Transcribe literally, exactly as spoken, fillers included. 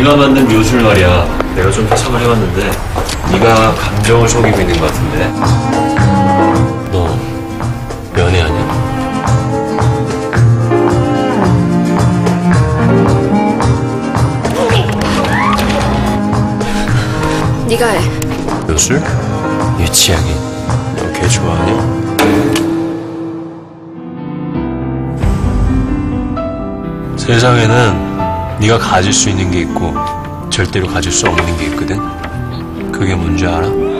네가 만든 묘술 말이야. 내가 좀 해석을 해봤는데 네가 감정을 속이고 있는 것 같은데. 너 연애 아니야? 네가 해. 묘술? 얘 취향이. 너 걔 좋아하냐? 세상에는 네가 가질 수 있는 게 있고 절대로 가질 수 없는 게 있거든. 그게 뭔지 알아?